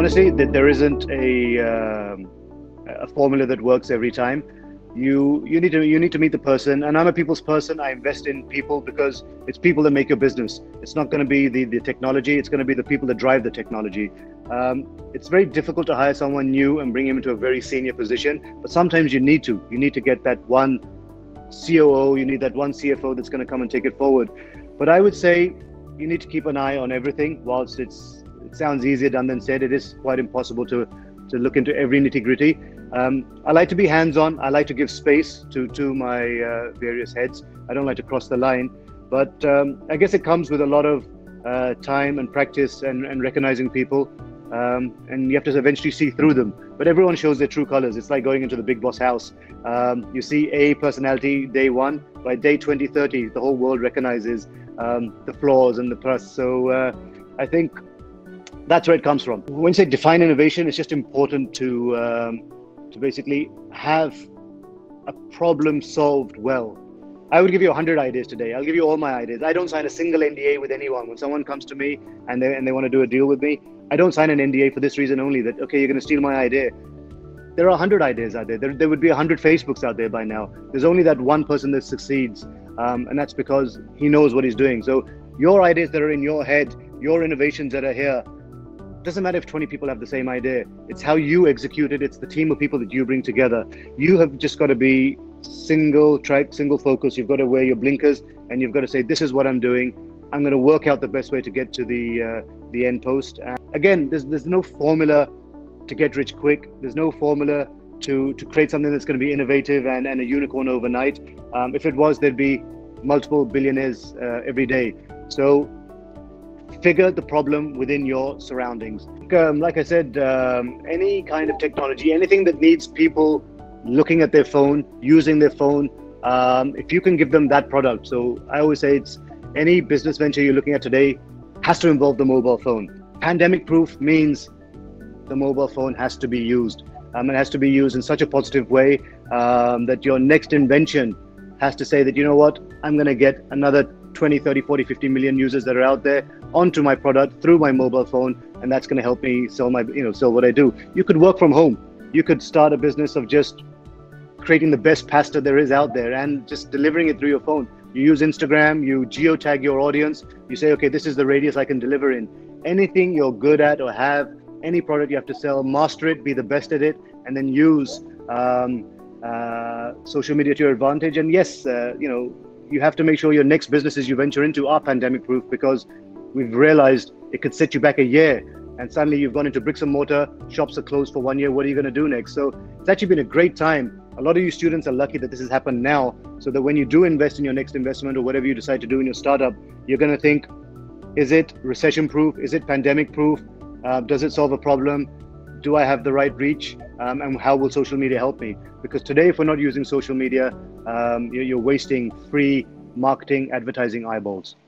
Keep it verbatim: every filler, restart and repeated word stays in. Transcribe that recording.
honestly, that there isn't a um, a formula that works every time. You you need to you need to meet the person, and I'm a people's person. I invest in people because it's people that make your business. It's not going to be the the technology. It's going to be the people that drive the technology. Um, it's very difficult to hire someone new and bring him into a very senior position, but sometimes you need to. You need to get that one C O O. You need that one C F O that's going to come and take it forward. But I would say you need to keep an eye on everything. Whilst it's it sounds easier done than said, it is quite impossible to to look into every nitty-gritty. Um, I like to be hands-on. I like to give space to to my uh, various heads. I don't like to cross the line, but um, I guess it comes with a lot of uh, time and practice and, and recognizing people, um, and you have to eventually see through them. But everyone shows their true colors. It's like going into the big boss house. Um, you see a personality day one. By day twenty, thirty, the whole world recognizes um, the flaws and the plus. So uh, I think that's where it comes from. When you say define innovation, it's just important to um, to basically have a problem solved well. I would give you a hundred ideas today. I'll give you all my ideas. I don't sign a single N D A with anyone. When someone comes to me and they and they want to do a deal with me, I don't sign an N D A for this reason only, that okay, you're going to steal my idea. There are a hundred ideas out there. there. There would be a hundred Facebooks out there by now. There's only that one person that succeeds, um, and that's because he knows what he's doing. So your ideas that are in your head, your innovations that are here, doesn't matter if twenty people have the same idea. It's how you execute it. It's the team of people that you bring together. You have just got to be single track, single focus. You've got to wear your blinkers and you've got to say, this is what I'm doing. I'm going to work out the best way to get to the uh, the end post. And again, there's there's no formula to get rich quick. There's no formula to to create something that's going to be innovative and, and a unicorn overnight. Um, if it was, there'd be multiple billionaires uh, every day. So figure the problem within your surroundings. Um, like I said, um, any kind of technology, anything that needs people looking at their phone, using their phone, um, if you can give them that product. So I always say it's any business venture you're looking at today has to involve the mobile phone. Pandemic proof means the mobile phone has to be used. Um, it has to be used in such a positive way um, that your next invention has to say that, you know what, I'm going to get another twenty, thirty, forty, fifty million users that are out there onto my product through my mobile phone, and that's going to help me sell my, you know, sell what I do. You could work from home. You could start a business of just creating the best pasta there is out there and just delivering it through your phone. You use Instagram, you geotag your audience, you say, okay, this is the radius I can deliver in. Anything you're good at or have, any product you have to sell, master it, be the best at it, and then use um, uh, social media to your advantage. And yes, uh, you know, you have to make sure your next businesses you venture into are pandemic proof, because we've realized it could set you back a year and suddenly you've gone into bricks and mortar, shops are closed for one year. What are you going to do next? So it's actually been a great time. A lot of you students are lucky that this has happened now, so that when you do invest in your next investment or whatever you decide to do in your startup, you're going to think, is it recession proof? Is it pandemic proof? Uh, does it solve a problem? Do I have the right reach? Um, and how will social media help me? Because today, if we're not using social media, um, you're, you're wasting free marketing, advertising eyeballs.